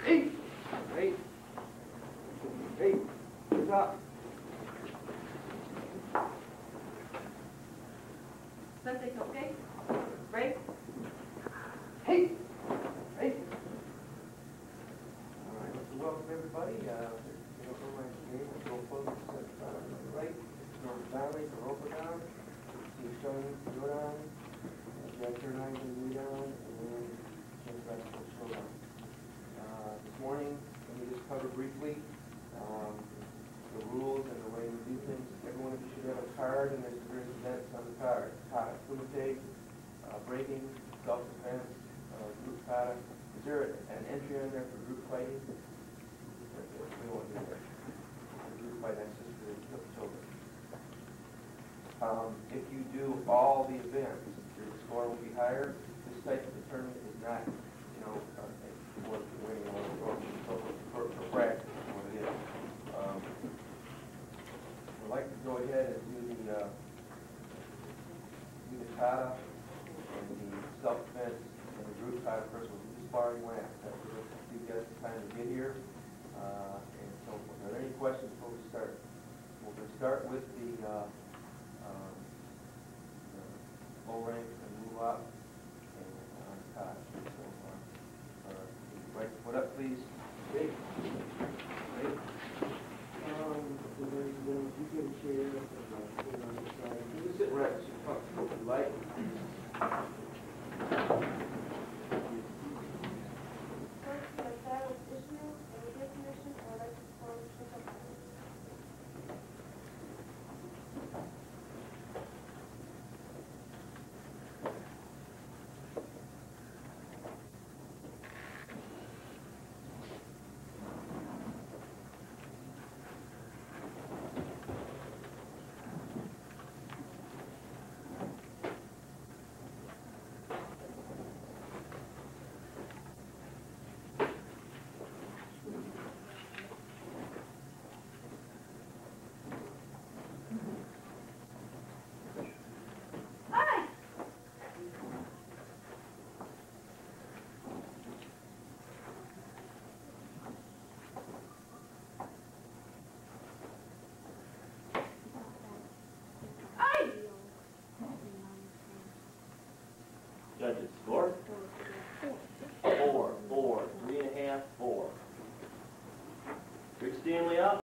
Hey! Hey! Hey! What's up? Something okay? Break? Hey! Hey! All right, so welcome everybody. You don't know my name, I'm Joe Pogue, right? North Valley, the Roper down. See Sean Jordan, Jack Turnine and me down, and Jim Festival Showdown. This morning, let me just cover briefly the rules and the way we do things. Every one of you should have a card, and there's various events on the card. Kata, Kumite, breaking, self-defense, group kata. Is there an entry on there for group fighting? We won't do that. Group fight, that's just for the children. If you do all the events, your score will be higher. This type of tournament is not, for winning or for practice, is what it is. I'd like to go ahead and do the kata and the self-defense and the group kata first. We'll do the sparring last. That will give you guys time to get here and so forth. Are there any questions before we start? We're going to start with the low rank and move up and kata. So, right foot up, please. Great. Great. You get a chair.